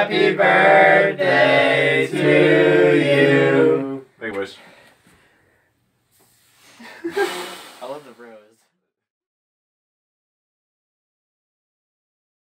Happy birthday to you. Make a wish. I love the rose.